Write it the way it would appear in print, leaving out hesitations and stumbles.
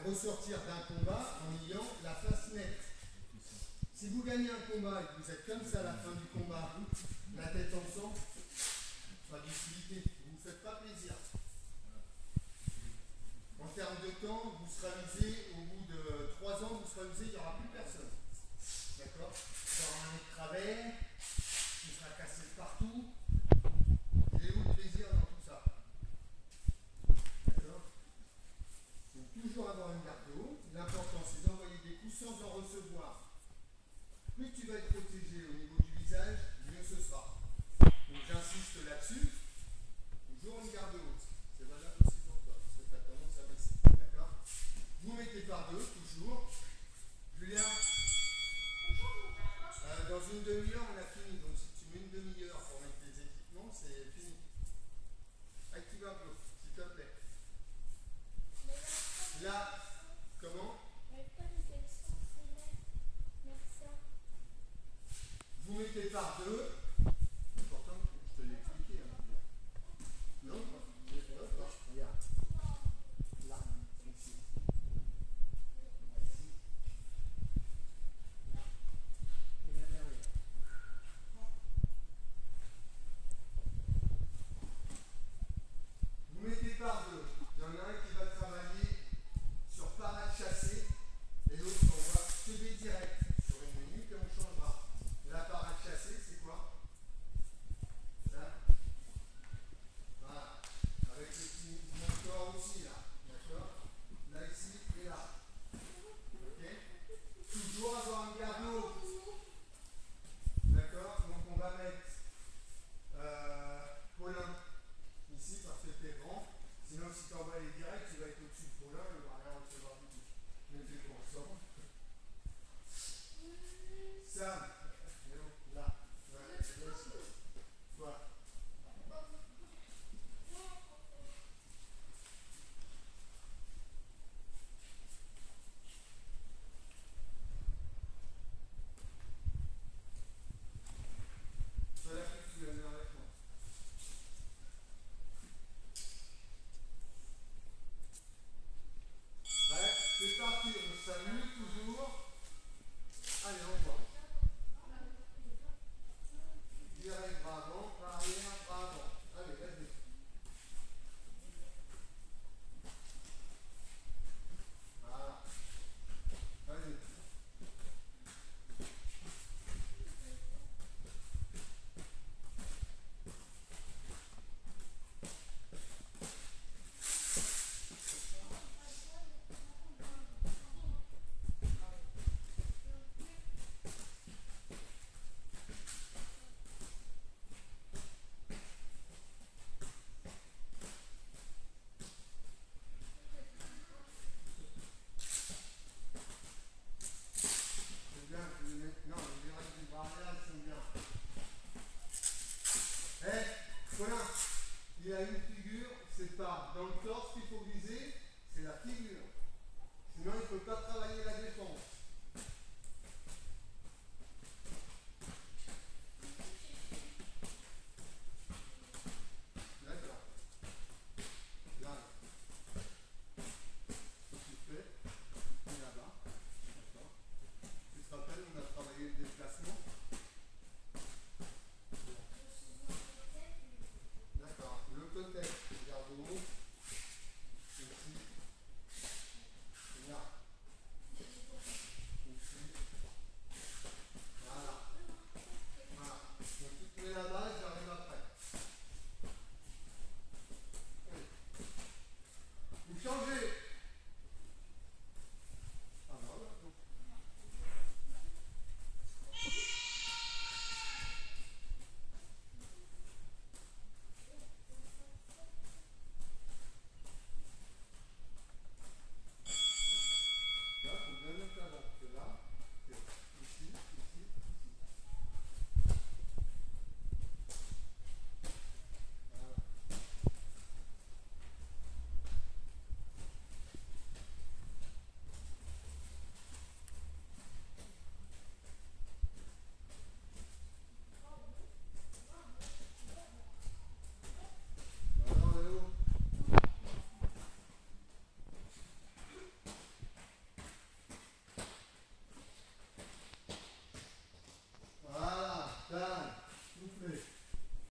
ressortir d'un combat en ayant la face nette. Si vous gagnez un combat et que vous êtes comme ça à la fin du combat, la tête ensemble, pas d'utilité, vous ne vous faites pas plaisir. En termes de temps, vous serez amusé, au bout de 3 ans, vous serez amusé, il n'y aura plus personne. D'accord? Il y aura un nez de travers, il sera cassé de partout. Il est où le plaisir dans tout ça? D'accord? Il faut toujours avoir une garde de haut. L'important, c'est d'envoyer des coups sans en recevoir. Plus tu vas être protégé au niveau du visage, mieux ce sera. Donc j'insiste là-dessus. Toujours une garde haute. C'est valable aussi pour toi, parce que tu as tendance à baisser. D'accord? Vous mettez par deux, toujours. Julien, dans une demi-heure, on a fini. Donc si tu mets une demi-heure pour mettre tes équipements, c'est fini. Active un peu, s'il te plaît. Là, comment? Vous mettez par deux. Pourtant, je te l'ai expliqué. Non, regarde. Là, ici. Là, ici. Là. Et là, derrière. Vous mettez par deux. Il y en a un qui va travailler sur parade chassée et l'autre on va sauver direct. Sur une minute et on changera. La parade chassée, c'est quoi? Ça. Voilà. Avec le petit mouvement de corps aussi, là. D'accord? Là, ici et là. Ok? Toujours avoir un garde haut. D'accord? Donc on va mettre Paulin ici parce que tu es grand. Sinon, si tu envoies les directs, tu vas être au-dessus de Paulin et il va rien recevoir du tout. Mais tu es ensemble. Sam, là. Voilà, c'est là aussi. Voilà. Sur la fiche, tu vas venir avec moi. Ouais, c'est parti, on s'amuse toujours. Allez, on voit. Direct, bras avant, bras arrière, bras avant. Allez, vas-y. Voilà. Vas-y. C'est bien, tu les mets. Non, les directs du bras arrière, ils sont bien. Colin, il a une figure, c'est pas dans le torse qu'il faut viser, c'est la figure. Sinon, il ne peut pas